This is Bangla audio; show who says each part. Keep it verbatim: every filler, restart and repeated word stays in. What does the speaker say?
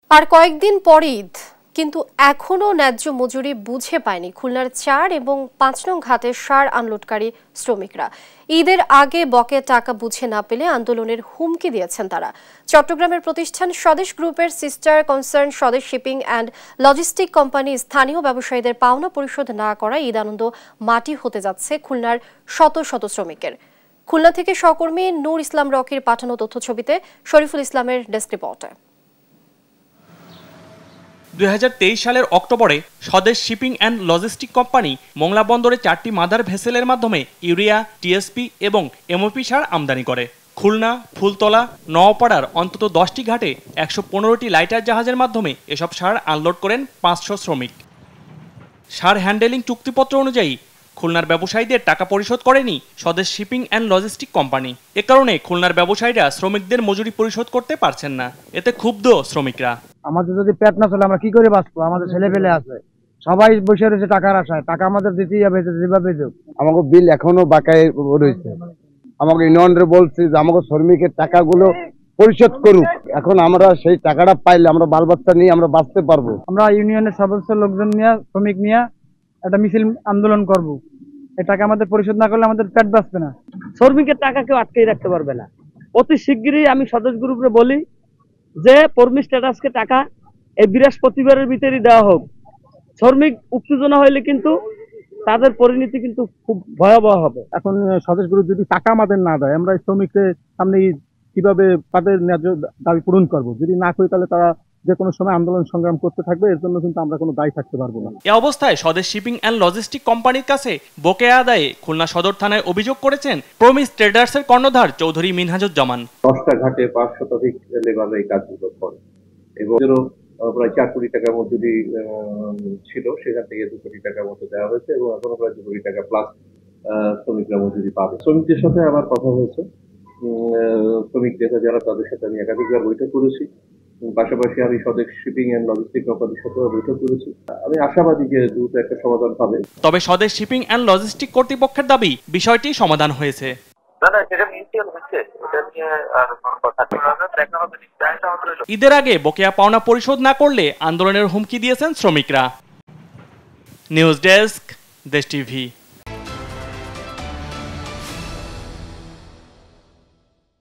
Speaker 1: আর কয়েকদিন পরে ঈদ, কিন্তু এখনো ন্যায্য মজুরি বুঝে পায়নি খুলনার চার এবং পাঁচ নং ঘাটের সার আনলোডকারী শ্রমিকরা। ঈদের আগে বকেয়া টাকা বুঝে না পেলে আন্দোলনের হুমকি দিয়েছেন তারা। চট্টগ্রামের প্রতিষ্ঠান স্বদেশ গ্রুপের sister concern Swadesh shipping and logistic company স্থানীয় ব্যবসায়ীদের পাওনা পরিশোধ না করায় ঈদ আনন্দ মাটি হতে যাচ্ছে খুলনার শত শত শ্রমিকের। খুলনা থেকে সহকর্মী নূর ইসলাম রকির পাঠানো তথ্যছবিতে শরীফুল ইসলামের ডেস্ক রিপোর্টে।
Speaker 2: দুই হাজার তেইশ সালের অক্টোবরে Swadesh shipping and logistic company Mongla বন্দরে চারটি মাদার ভেসেলের মাধ্যমে ইউরিয়া, টিএসপি এবং এমওপি সার আমদানি করে। খুলনা, ফুলতলা, নওপাড়ার অন্তত দশটি ঘাটে একশো পনেরোটি লাইটার জাহাজের মাধ্যমে এসব সার আনলোড করেন পাঁচশো শ্রমিক। সার হ্যান্ডেলিং চুক্তিপত্র অনুযায়ী খুলনার ব্যবসায়ীদের টাকা পরিশোধ করেনি Swadesh shipping and logistic company. এ কারণে খুলনার ব্যবসায়ীরা শ্রমিকদের মজুরি পরিশোধ করতে পারছেন না। এতে ক্ষুব্ধ শ্রমিকরা।
Speaker 3: আমাদের যদি পেট না চলে আমরা কি করে বাঁচবো? আমাদের ছেলে পেলে আছে, সবাই বসে রয়েছে টাকার আশায়। টাকা আমাদের দিতেই হবে, যেভাবে হোক।
Speaker 4: আমাকে বিল এখনো বাকায় রয়েছে। আমাকে ইউনিয়নরে বলছি যে আমাকে শ্রমিকের টাকাগুলো পরিশোধ করুক। এখন আমরা সেই টাকাটা পাইলে আমরা বাল বাচ্চা নিয়ে আমরা বাঁচতে পারবো।
Speaker 3: আমরা ইউনিয়নের সদস্য লোকজন নিয়ে, শ্রমিক নিয়ে একটা মিছিল আন্দোলন করবো। এই টাকা আমাদের পরিশোধ না করলে আমাদের পেট বাঁচবে না।
Speaker 5: শ্রমিকের টাকা কেউ আটকে রাখতে পারবে না। অতি শিগগিরই আমি স্বদেশ গ্রুপে বলি যে কর্মী স্ট্যাটাসকে টাকা এই বৃহস্পতিবারের ভিতরেই দেওয়া হোক। শ্রমিক উত্তেজনা হইলে কিন্তু তাদের পরিণতি কিন্তু খুব ভয়াবহ হবে।
Speaker 3: এখন স্বদেশ গ্রুপ যদি টাকা আমাদের না দেয়, আমরা শ্রমিকদের সামনে কিভাবে তাদের ন্যায্য দাবি পূরণ করবো? যদি না করি তাহলে তারা যে কোনো সময় আন্দোলন সংগ্রাম করতে থাকবে। এর জন্য কিন্তু আমরা কোনো দায়ী থাকতে পারবো না।
Speaker 2: এ অবস্থায় স্বদেশ শিপিং অ্যান্ড লজিস্টিক কোম্পানির কাছে বকেয়া আদায়ে খুলনা সদর থানায় অভিযোগ করেছেন প্রমিস ট্রেডার্সের কর্ণধার চৌধুরী মিনহাজুজ্জামান।
Speaker 6: দশটা ঘাটে পাঁচ শতাধিক লেবার এই কাজগুলো করে এবং প্রায় চার কোটি টাকার মজুরি ছিল, সেখান থেকে দু কোটি টাকার মতো দেওয়া হয়েছে এবং এখনো প্রায় দু কোটি টাকা প্লাস শ্রমিকরা মজুরি পাবে। শ্রমিকদের সাথে আমার কথা হয়েছে, শ্রমিক নেতা যারা তাদের সাথে আমি একাধিকবার বৈঠক করেছি। পাশাপাশি আমি স্বদেশ শিপিং অ্যান্ড লজিস্টিক কোম্পানির সাথে বৈঠক করেছি। আমি আশাবাদী যে দ্রুত একটা সমাধান পাবে।
Speaker 2: তবে স্বদেশ শিপিং অ্যান্ড লজিস্টিক কর্তৃপক্ষের দাবি বিষয়টি সমাধান হয়েছে। ঈদের আগে বকেয়া পাওনা পরিশোধ না করলে আন্দোলনের হুমকি দিয়েছেন শ্রমিকরা। News desk, Desh TV.